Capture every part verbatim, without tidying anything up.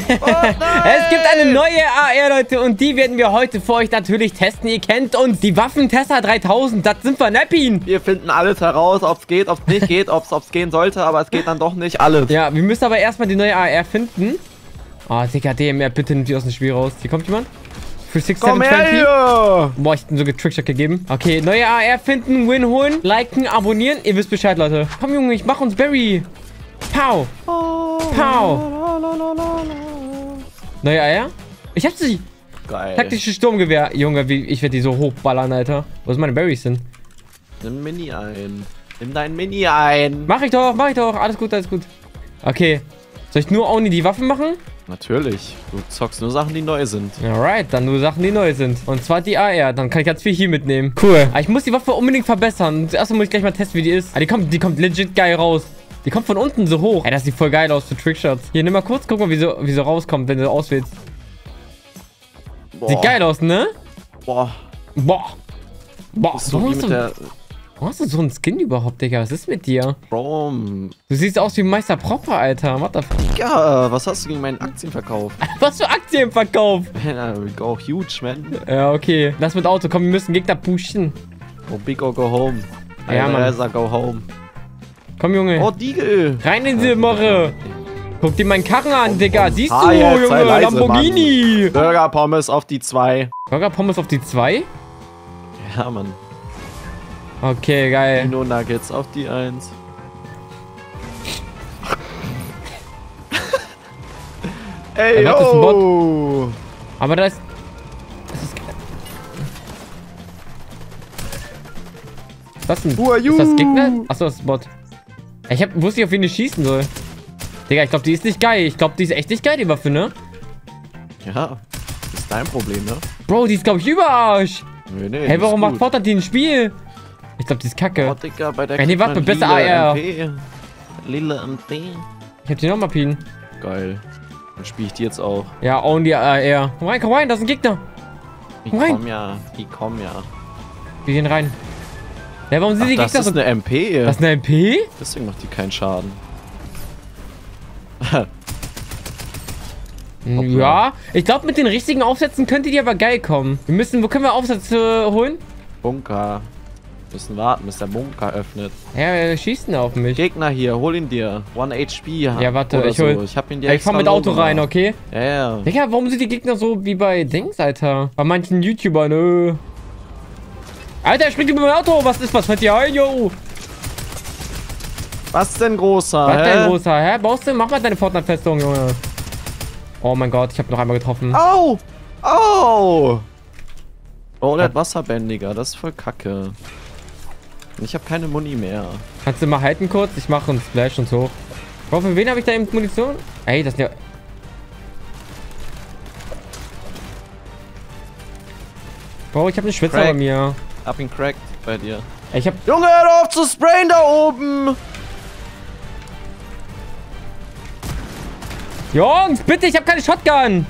Es gibt eine neue A R, Leute, und die werden wir heute für euch natürlich testen. Ihr kennt uns, die Waffentester dreitausend, das sind wir Neppin. Wir finden alles heraus, ob es geht, ob es nicht geht, ob es gehen sollte, aber es geht dann doch nicht alles. Ja, wir müssen aber erstmal die neue A R finden. Oh, Digga, D M R, bitte nimmt die aus dem Spiel raus. Hier kommt jemand? Für sechs sieben zwanzig. Boah, ich bin so getrickshot gegeben. Okay, neue A R finden, Win holen, liken, abonnieren. Ihr wisst Bescheid, Leute. Komm, Junge, ich mach uns Berry. Pow. Pow. Neue A R? Ich hab sie. Geil. Taktisches Sturmgewehr. Junge, wie, ich werde die so hochballern, Alter. Wo sind meine Berries hin? Nimm Mini ein. Nimm dein Mini ein. Mach ich doch, mach ich doch. Alles gut, alles gut. Okay. Soll ich nur Only die Waffen machen? Natürlich. Du zockst nur Sachen, die neu sind. Alright, dann nur Sachen, die neu sind. Und zwar die A R. Dann kann ich ganz viel hier mitnehmen. Cool. Aber ich muss die Waffe unbedingt verbessern. Zuerst muss ich gleich mal testen, wie die ist. Ah, die kommt, die kommt legit geil raus. Die kommt von unten so hoch. Ey, das sieht voll geil aus für Trickshots. Hier, nimm mal kurz. Guck mal, wie so, wie so rauskommt, wenn du auswählst. Boah. Sieht geil aus, ne? Boah. Boah. Boah. So Warum wie hast, mit du, der warum hast du so einen Skin überhaupt, Digga? Was ist mit dir? Brom. Du siehst aus wie Meister Propper, Alter. What the fuck? Digga, was hast du gegen meinen Aktienverkauf? Was für Aktienverkauf? Man, we go huge, man. Ja, okay. Lass mit Auto. Komm, wir müssen Gegner pushen. Go big or go home. Ja, Mann. Mann. Go home. Komm, Junge. Oh, Diegel. Rein in die Morre. Guck dir meinen Karren an, Digga. Siehst Ah, du, jetzt sei Junge? leise, Lamborghini. Burger Pommes auf die zwei. Burger Pommes auf die zwei? Ja, Mann. Okay, geil. Dino Nuggets auf die eins. Ey, Ja, das ist ein yo. Aber das... das ist... Was denn? Who are you? Ist das Gegner? Achso, das ist Bot. Ich hab, wusste nicht, auf wen ich schießen soll. Digga, ich glaube, die ist nicht geil. Ich glaube, die ist echt nicht geil, die Waffe, ne? Ja, das ist dein Problem, ne? Bro, die ist, glaube ich, überarsch. Nee, nee, Hey, warum ist macht gut. Fortnite die ein Spiel? Ich glaube, die ist kacke. Oh, Digga, bei der Ey, nee, kriegt warte, man besser lila A R. M P. Lila M P. Ich hab die nochmal pien. Geil. Dann spiele ich die jetzt auch. Ja, only A R. Komm rein, komm rein, da ist ein Gegner. Ich Komm rein. komm ja, ich komm ja. Wir gehen rein. Ja, warum sind Ach, die das Gegner ist so... eine M P. Das ist eine M P? Deswegen macht die keinen Schaden. Ja, ich glaube, mit den richtigen Aufsätzen könnte die aber geil kommen. Wir müssen, wo können wir Aufsätze holen? Bunker. Müssen warten, bis der Bunker öffnet. Ja, er schießt denn auf mich. Gegner hier, hol ihn dir. One H P. Ja, warte, oder ich hol- so. Ich hab ihn dir Ja, ich fahr extra mit Auto low rein, gemacht. okay? Ja, ja. Digga, warum sind die Gegner so wie bei Dings, Alter? Bei manchen YouTubern, äh. Alter, er springt über mein Auto. Was ist, was fällt dir ein, yo? Was denn, großer? Was hä? denn, großer? Hä? Baust du? Mach mal deine Fortnite-Festung, Junge. Oh mein Gott, ich habe noch einmal getroffen. Au! Au! Oh, der hat Wasserbändiger. Das ist voll kacke. Und ich habe keine Muni mehr. Kannst du mal halten kurz? Ich mache einen Splash und so. Bro, für wen habe ich da eben Munition? Ey, das ist ja... Bro, ich habe eine Schwitzer Crack. bei mir. Hab ihn cracked bei dir. Ey, ich habe... Junge, hör auf zu sprayen da oben! Jungs, bitte, ich habe keine Shotgun.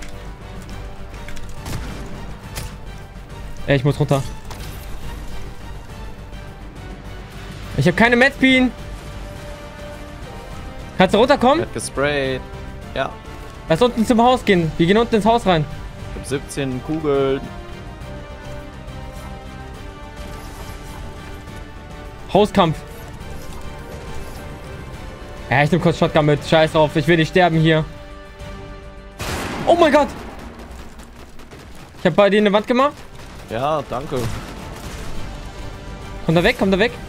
Ey, ich muss runter. Ich habe keine Medspin. Kannst du Er runterkommen? hat gesprayt. Ja. Lass unten zum Haus gehen. Wir gehen unten ins Haus rein. Ich hab siebzehn Kugeln. Hauskampf. Ja, ich nehme kurz Shotgun mit. Scheiß drauf, ich will nicht sterben hier. Oh mein Gott. Ich habe bei dir eine Wand gemacht. Ja, danke. Komm da weg, komm da weg.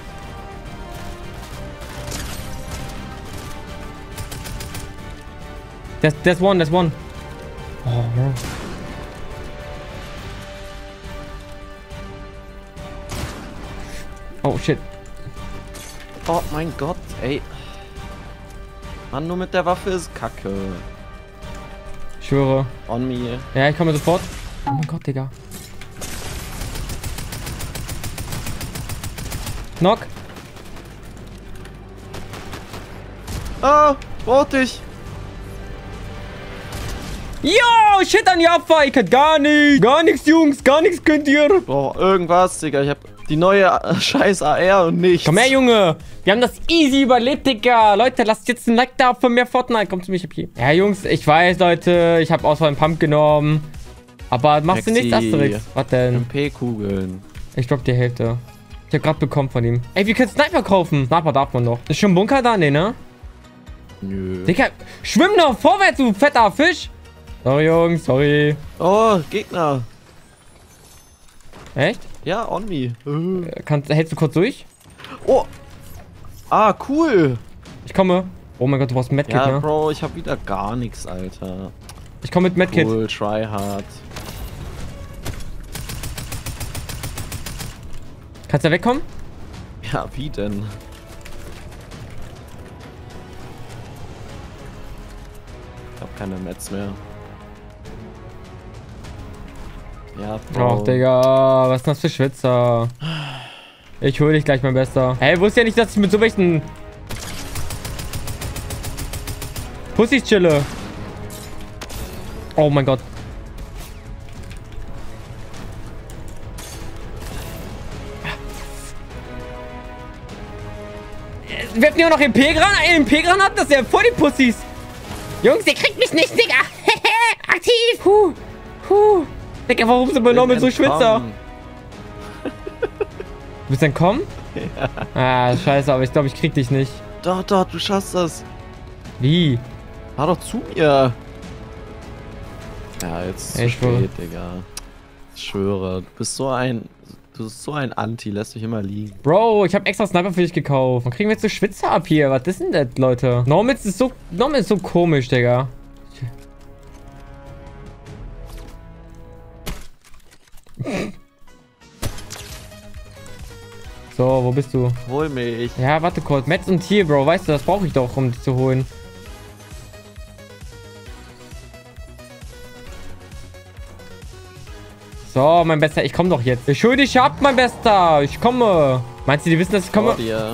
There's, there's one, there's one. Oh, bro. Oh, shit. Oh mein Gott, ey. Mann, nur mit der Waffe ist kacke. Ich schwöre. On me. Ja, ich komme sofort. Oh mein Gott, Digga. Knock. Ah, brauchte ich. Yo, shit an Jaffa. Ich kann gar nichts. Gar nichts, Jungs. Gar nichts könnt ihr. Brauch irgendwas, Digga. Ich hab Die neue äh, scheiß A R und nichts. Komm her, Junge. Wir haben das easy überlebt, Digga. Leute, lasst jetzt ein Like da für mehr Fortnite. Kommt zu mich, hier. Ja, Jungs, ich weiß, Leute. Ich habe Auswahl einen Pump genommen. Aber machst du nichts, Asterix? Was denn? M P-Kugeln. Ich dropp die Hälfte. Ich hab grad bekommen von ihm. Ey, wir können Sniper kaufen. Sniper darf man noch. Ist schon ein Bunker da? Nee, ne? Nö. Digga, schwimm doch vorwärts, du fetter Fisch. Sorry, Jungs, sorry. Oh, Gegner. Echt? Ja, on me. Äh, Kannst, hältst du kurz durch? Oh. Ah, cool. Ich komme. Oh mein Gott, du brauchst ein Medkit, Ja, ne? Bro, ich hab wieder gar nichts, Alter. Ich komme mit Medkit. Cool, try hard. Kannst du da wegkommen? Ja, wie denn? Ich hab keine Mets mehr. Ja, Bro. Ach, Digga, was ist denn das für Schwitzer? Ich hol dich gleich, mein Bester. Hey, wusste ja nicht, dass ich mit so welchen Pussys chille. Oh mein Gott. Wir hatten ja noch M P-Granaten. M P-Granaten, das ist ja voll die Pussys. Jungs, ihr kriegt mich nicht, Digga. Aktiv. Huh. Huh. Digga, warum sind wir noch mit so Schwitzer? Du bist entkommen? Ja. Ah, scheiße, aber ich glaube, ich krieg dich nicht. Doch, doch, du schaffst das. Wie? Fahr doch zu mir. Ja, jetzt ist es zu spät, Digga. Ich schwöre, du bist so ein... Du bist so ein Anti, lässt dich immer liegen. Bro, ich habe extra Sniper für dich gekauft. Wann kriegen wir jetzt so Schwitzer ab hier? Was ist denn das, Leute? Normals ist so... Normals ist so komisch, Digga. So, wo bist du? Hol mich. Ja, warte kurz. Metz und Tier, Bro. Weißt du, das brauche ich doch, um dich zu holen. So, mein Bester, ich komme doch jetzt. Ich hol dich ab, mein Bester. Ich komme. Meinst du, die wissen, dass ich komme? Oh, dir.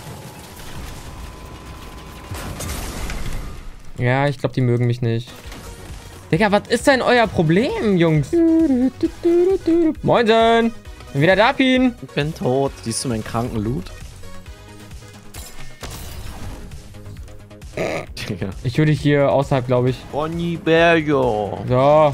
Ja, ich glaube, die mögen mich nicht. Digga, was ist denn euer Problem, Jungs? Moinsen. Bin wieder da, Pin. Ich bin tot. Siehst du meinen kranken Loot? Digga. Ich würde hier außerhalb, glaube ich. Bonnie Bergo. So.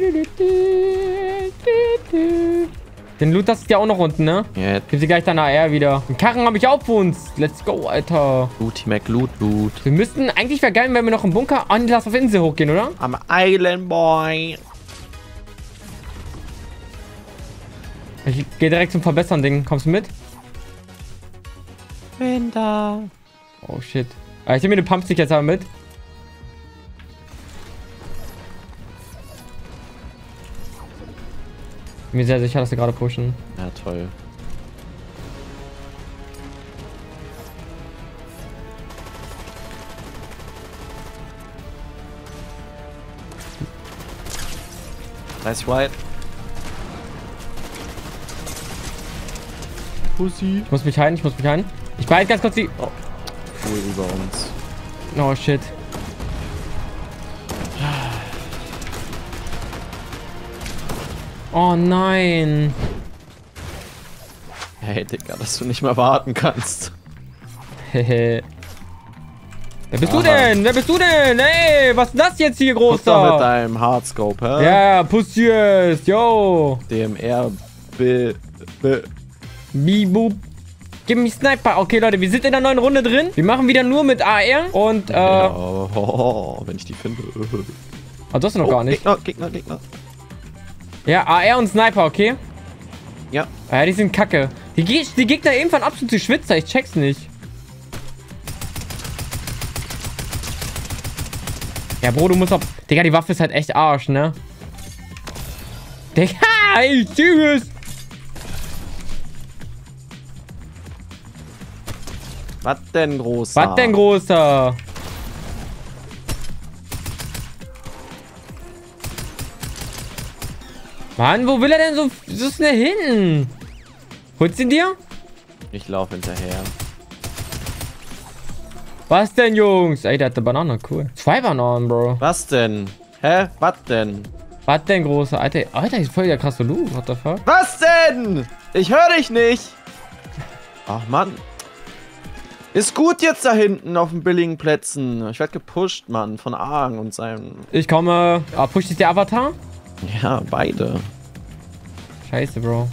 Den Loot hast du ja auch noch unten, ne? Ja. Gib sie gleich deine A R wieder. Den Karren habe ich auch für uns. Let's go, Alter. Looty Mac Loot Loot. Wir müssten, eigentlich wäre geil, wenn wir noch im Bunker an die Last auf Insel hochgehen, oder? Am Island Boy. Ich gehe direkt zum Verbessern-Ding. Kommst du mit? Bin da. Oh, shit. Ah, ich nehme mir den Pumpstick jetzt aber mit. Bin mir sehr sicher, dass wir gerade pushen. Ja, toll. Nice White. Pussy. Ich muss mich heilen, ich muss mich heilen. Ich behalte ganz kurz die... Oh. Cool über uns. Oh, shit. Oh, nein. Hey, Digga, dass du nicht mehr warten kannst. Hehe. Wer bist Aha. du denn? Wer bist du denn? Ey, was ist das jetzt hier, Guck doch mit Großer? deinem Hardscope, hä? Ja, Pussies, yo. D M R, B, B. Bibub. Gib mir Sniper. Okay, Leute, wir sind in der neuen Runde drin. Wir machen wieder nur mit A R und, äh... Ja, oh, oh, oh, wenn ich die finde. Ah, du hast du noch Oh, gar nicht. Gegner, Gegner, Gegner. Ja, A R und Sniper, okay? Ja. Ja, die sind kacke. Die, Ge die Gegner irgendwann absolute Schwitzer. Ich check's nicht. Ja, Bro, du musst auch... Digga, die Waffe ist halt echt Arsch, ne? Digga, ey, tschüss. Was denn, Großer? Was denn, Großer? Mann, wo will er denn so, so schnell hin? Holst du ihn dir? Ich laufe hinterher. Was denn, Jungs? Ey, der hat eine Banane, cool. Zwei Bananen, Bro. Was denn? Hä? Was denn? Was denn, Großer? Alter, Alter, ist voll der krasse Loot. What the fuck? Was denn? Ich höre dich nicht. Ach, Mann. Ist gut jetzt da hinten auf den billigen Plätzen. Ich werde gepusht, Mann, von Argen und seinem... Ich komme. Ah, pusht dich der Avatar? Ja, beide. Scheiße, Bro.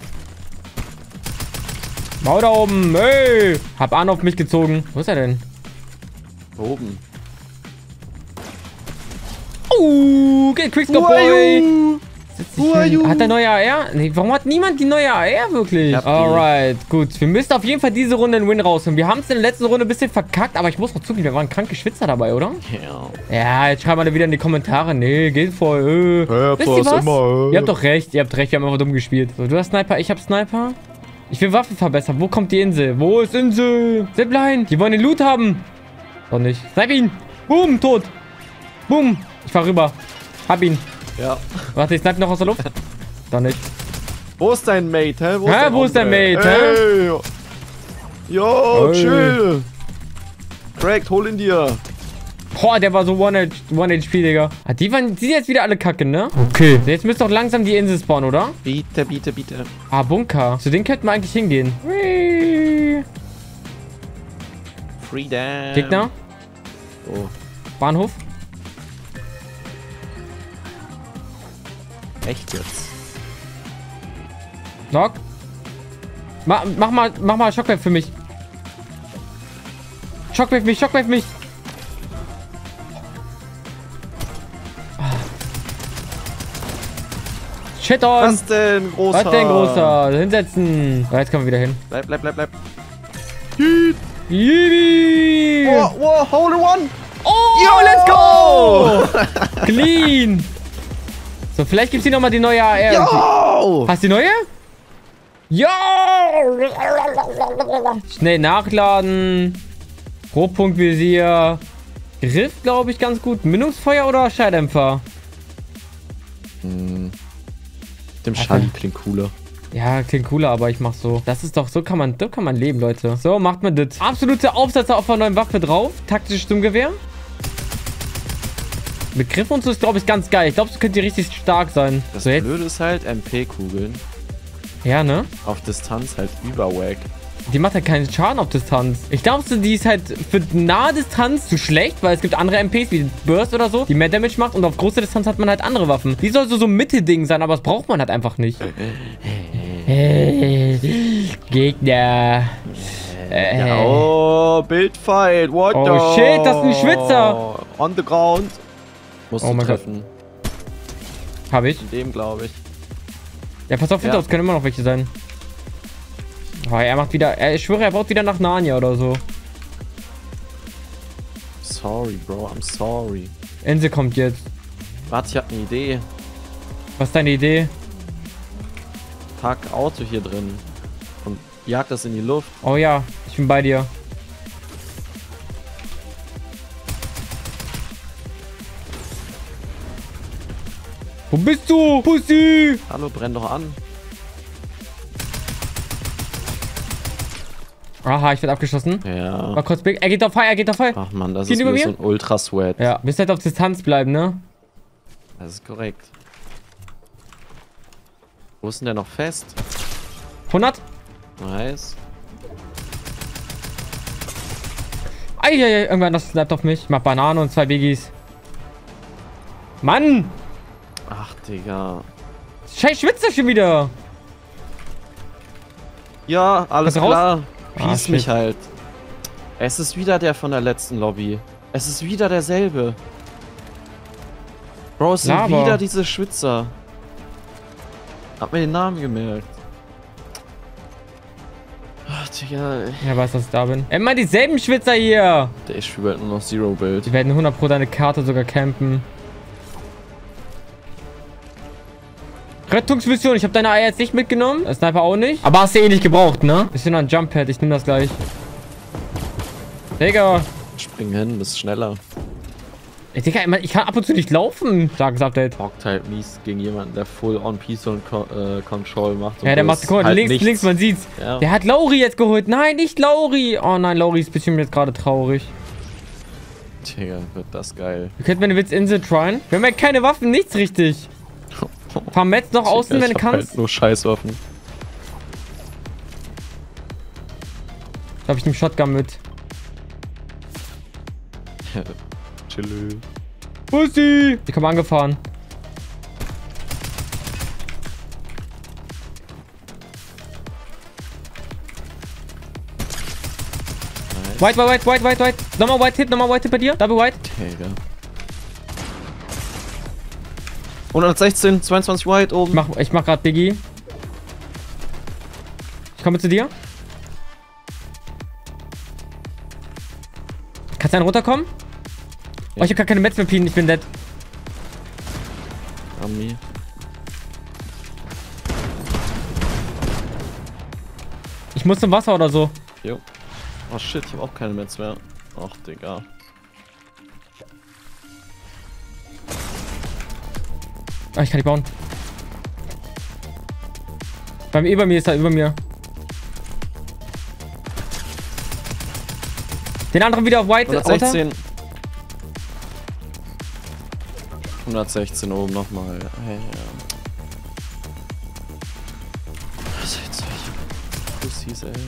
Mau da oben. Hey. Hab Arne auf mich gezogen. Wo ist er denn? Oben. Uh, geht Quickscope, Boy. Hat der neue A R? Nee, warum hat niemand die neue A R wirklich? Alright, gut. Wir müssen auf jeden Fall diese Runde einen Win rausholen. Wir haben es in der letzten Runde ein bisschen verkackt, aber ich muss noch zugeben, wir waren kranke Schwitzer dabei, oder? Ja. Ja, jetzt schreiben alle wieder in die Kommentare. Nee, geht voll. Äh. Ja, Wisst ihr was? immer, äh. Ihr habt doch recht, ihr habt recht, wir haben einfach dumm gespielt. So, du hast Sniper, ich hab Sniper. Ich will Waffen verbessern. Wo kommt die Insel? Wo ist Insel? Zipline. Die wollen den Loot haben. Doch nicht. Snipe ihn. Boom, tot. Boom. Ich fahr rüber. Hab ihn. Ja. Warte, ich snipe noch aus der Luft. Doch nicht. Wo ist dein Mate, hä? Wo ist, hä? dein, Wo ist dein Mate, hä? Hey. Yo, hey. chill. Cracked, hol ihn dir. Boah, der war so one H P, Digga. Ah, die waren die sind jetzt wieder alle kacke, ne? Okay. Jetzt müsste doch langsam die Insel spawnen, oder? Bitte, bitte, bitte. Ah, Bunker. Zu denen könnten wir eigentlich hingehen. Whee. Freedom. Gegner. Oh. Bahnhof. Echt jetzt? Knock. Ma mach mal, mach mal Shockwave für mich. Shockwave mich, Shockwave mich. Shit on. Was denn, großer? Was denn, großer? Hinsetzen. Ah, jetzt kommen wir wieder hin. Bleib, bleib, bleib, bleib. Yibi. Wow, wow, hole one. Oh, yo, let's go. Clean. So, vielleicht gibt es hier nochmal die neue A R. Yo. Hast du die neue? Ja! Schnell nachladen. Rohpunktvisier. Griff, glaube ich, ganz gut. Mündungsfeuer oder Schalldämpfer? Hm. Dem Schalli klingt cooler. Ja, klingt cooler, aber ich mach so. Das ist doch, so kann man, so kann man leben, Leute. So, macht man das. Absolute Aufsätze auf einer neuen Waffe drauf. Taktisches Sturmgewehr. Mit Griff und so ist, glaube ich, ganz geil. Ich glaube, das könnte richtig stark sein. Das so, Blöde ist halt, M P-Kugeln. Ja, ne? Auf Distanz halt überwack. Die macht halt keinen Schaden auf Distanz. Ich glaube, die ist halt für nahe Distanz zu schlecht, weil es gibt andere M Ps wie Burst oder so, die mehr Damage macht und auf große Distanz hat man halt andere Waffen. Die soll so so ein Mittelding sein, aber das braucht man halt einfach nicht. Gegner. Äh. Ja, oh, Bildfight. What oh, the? Oh shit, das ist ein Schwitzer. On the ground. Musst oh du mein treffen. Gott. Hab ich. In dem, glaube ich. Ja, pass auf, hinter ja. uns können immer noch welche sein. Oh, er macht wieder... Er, ich schwöre, er baut wieder nach Narnia oder so. Sorry, Bro. I'm sorry. Insel kommt jetzt. Warte, ich hab eine Idee. Was ist deine Idee? Pack Auto hier drin. Und jag das in die Luft. Oh ja, ich bin bei dir. Wo bist du, Pussy? Hallo, brenn doch an. Aha, ich werde abgeschossen. Ja. War kurz big. Er geht auf Feuer, er geht auf Feuer. Ach man, das Gehen ist über wieder mir? so ein Ultra-Sweat. Ja, müsst halt auf Distanz bleiben, ne? Das ist korrekt. Wo ist denn der noch fest? hundert. Nice. Eieiei, irgendwann das snappt auf mich. Ich mach Banane und zwei Biggies. Mann! Ach, Digga. Scheiß Schwitzer schon wieder. Ja, alles Kannst du klar. raus? Peace Ah, mich shit. halt. Es ist wieder der von der letzten Lobby. Es ist wieder derselbe. Bro, es sind Laber. wieder diese Schwitzer. Hab mir den Namen gemerkt. Ach, Digga. Ja, weiß, dass ich da bin. Immer dieselben Schwitzer hier. Ich spiele halt nur noch Zero-Build. Die werden hundert Pro deine Karte sogar campen. Rettungsmission. Ich habe deine Eier jetzt nicht mitgenommen. Der Sniper auch nicht. Aber hast du eh nicht gebraucht, ne? Ist hier noch ein Jump-Pad. Ich nehme das gleich. Digga. Spring hin, bist schneller. Ey, Digga, ich kann ab und zu nicht laufen. Starkes Update. Hockt halt mies gegen jemanden, der full-on Peace und Co äh, Control macht. Ja, der macht, guck mal, halt links, nichts. links, man sieht's. Ja. Der hat Lauri jetzt geholt. Nein, nicht Lauri. Oh nein, Lauri ist ein bisschen jetzt gerade traurig. Digga, wird das geil. Wir könnten eine Witzinsel tryen. Wir haben ja keine Waffen, nichts richtig. Fahr Metz noch außen, wenn du ich hab kannst. halt nur Scheißwaffen. Da habe ich den Shotgun mit. Chill. Pussy! Die kommen angefahren. Nice. White, white, white, white, white, white. Nochmal White Hit, nochmal White Hit bei dir. Double White. Okay, ja. hundertsechzehn, zweiundzwanzig White oben. Ich mach, ich mach grad Biggie. Ich komme zu dir. Kannst du einen runterkommen? Ja. Oh, ich hab gar keine Metz mehr, Pien. Ich bin dead. Ami. Ich muss zum Wasser oder so. Jo. Oh shit, ich hab auch keine Metz mehr. Ach, Digga. Ah, ich kann nicht bauen. Beim über mir ist er, über mir. Den anderen wieder auf White. hundertsechzehn. hundertsechzehn oben nochmal. Hey, ja. Seid solche Pussys, ey.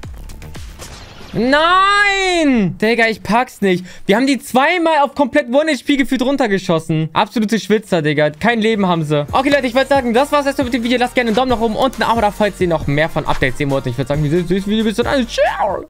Nein! Digga, ich pack's nicht. Wir haben die zweimal auf komplett one H P gefühlt runtergeschossen. Absolute Schwitzer, Digga. Kein Leben haben sie. Okay, Leute, ich würde sagen, das war's erstmal mit dem Video. Lasst gerne einen Daumen nach oben und ein Abo da, falls ihr noch mehr von Updates sehen wollt. Ich würde sagen, wir sehen uns im nächsten Video. Bis dann. Ciao!